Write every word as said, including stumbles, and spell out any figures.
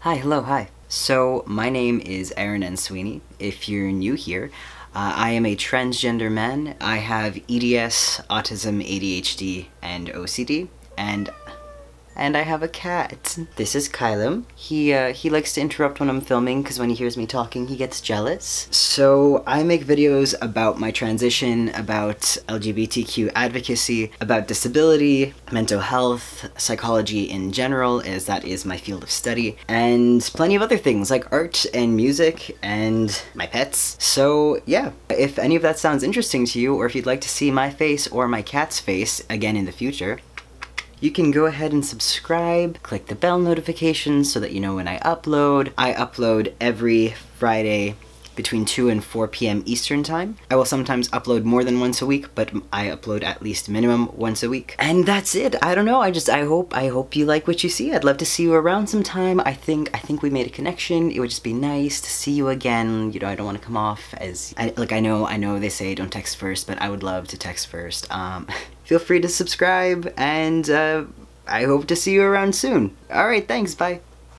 Hi, hello, hi. So, my name is Aaron N. Sweeney. If you're new here, uh, I am a transgender man. I have E D S, autism, A D H D, and O C D, and and I have a cat. This is Kylam. He, uh, he likes to interrupt when I'm filming because when he hears me talking, he gets jealous. So I make videos about my transition, about L G B T Q advocacy, about disability, mental health, psychology in general, as that is my field of study, and plenty of other things like art and music and my pets. So yeah, if any of that sounds interesting to you, or if you'd like to see my face or my cat's face again in the future, you can go ahead and subscribe, click the bell notifications so that you know when I upload. I upload every Friday between two and four p m Eastern time. I will sometimes upload more than once a week, but I upload at least minimum once a week. And that's it. I don't know. I just, I hope, I hope you like what you see. I'd love to see you around sometime. I think, I think we made a connection. It would just be nice to see you again. You know, I don't want to come off as, I, like I know, I know they say don't text first, but I would love to text first. Um, feel free to subscribe, and uh, I hope to see you around soon. All right, thanks, bye.